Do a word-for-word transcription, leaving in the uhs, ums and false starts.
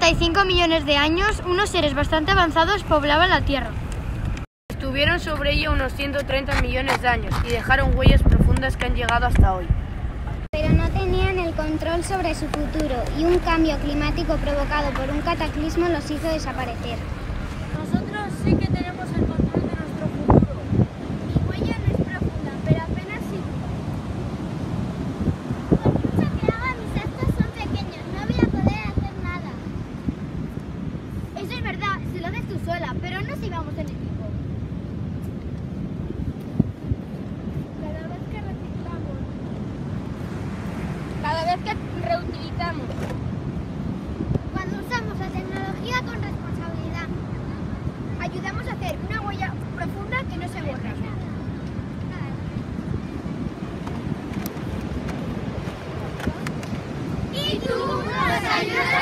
ochenta y cinco millones de años, unos seres bastante avanzados poblaban la Tierra. Estuvieron sobre ella unos ciento treinta millones de años y dejaron huellas profundas que han llegado hasta hoy. Pero no tenían el control sobre su futuro y un cambio climático provocado por un cataclismo los hizo desaparecer. Nosotros sí que tenemos el control de nuestro futuro. Mi huella no es profunda, pero apenas sí. Por mucho que haga, mis actos son pequeños, no voy a poder hacer nada. Eso es verdad, si lo haces tú sola, pero no si vamos en equipo. Cada vez que reciclamos, Cada vez que reutilizamos, cuando usamos la tecnología con responsabilidad, ayudamos a hacer una huella profunda que no se borra. y tú nos ayudas.